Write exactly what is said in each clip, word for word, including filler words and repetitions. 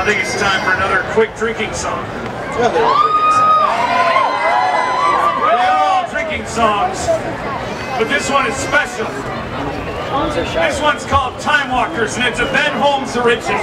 think it's time for another quick drinking song. Another drinking song. They're all drinking songs, but this one is special. This one's called Time Walkers, and it's a Ben Holmes original.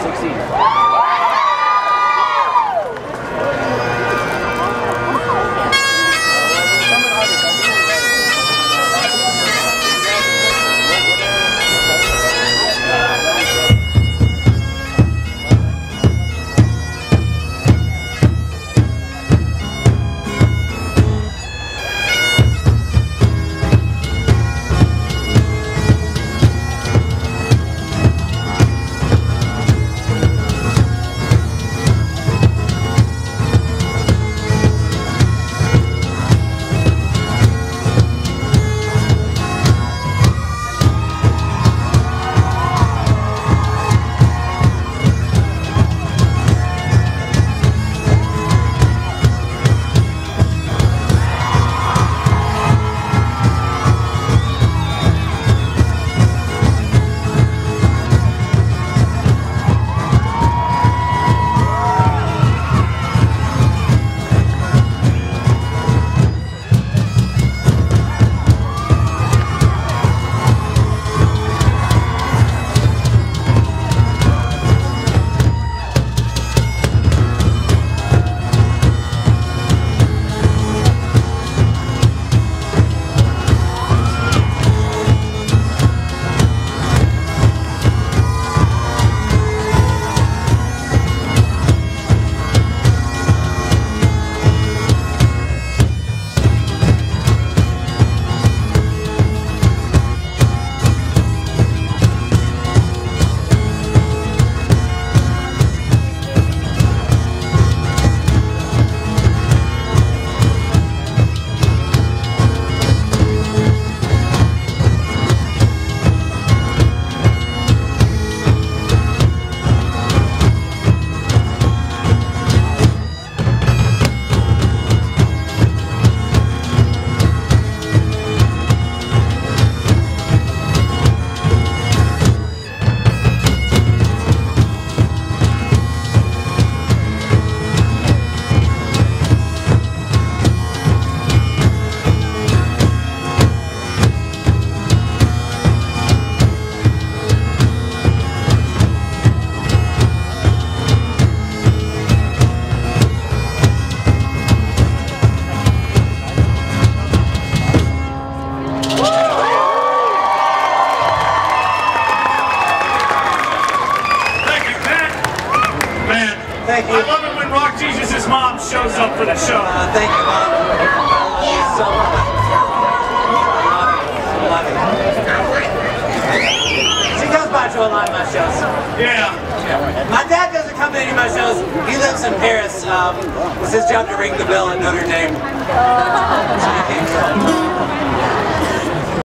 Thank you. I love it when Rock Jesus' mom shows up for the show. Uh, thank you, Mom. I love you so much. Love you. She comes by to a lot of my shows. Yeah. My dad doesn't come to any of my shows. He lives in Paris. Um, it's his job to ring the bell at Notre Dame. So he came.